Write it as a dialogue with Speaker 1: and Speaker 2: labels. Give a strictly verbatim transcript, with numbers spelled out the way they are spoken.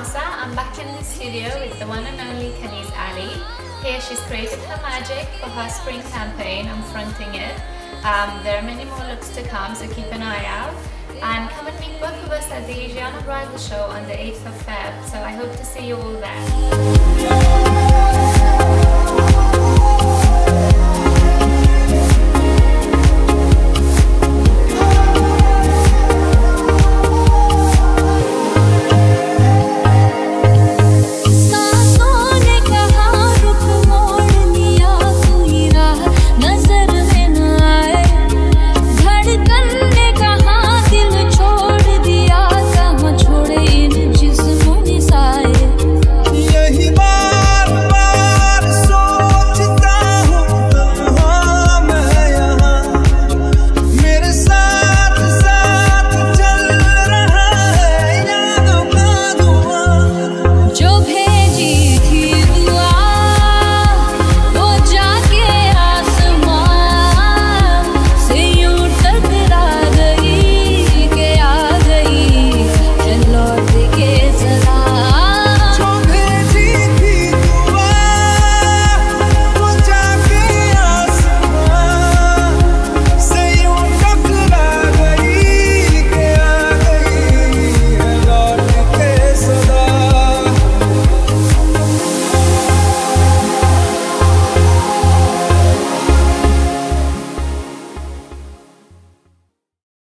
Speaker 1: Masa. I'm back in the studio with the one and only Kaniz Ali. Here she's created her magic for her spring campaign. I'm fronting it. Um, there are many more looks to come, so keep an eye out. And come and meet both of us at the Asiana Bridal Show on the eighth of February. So I hope to see you all there.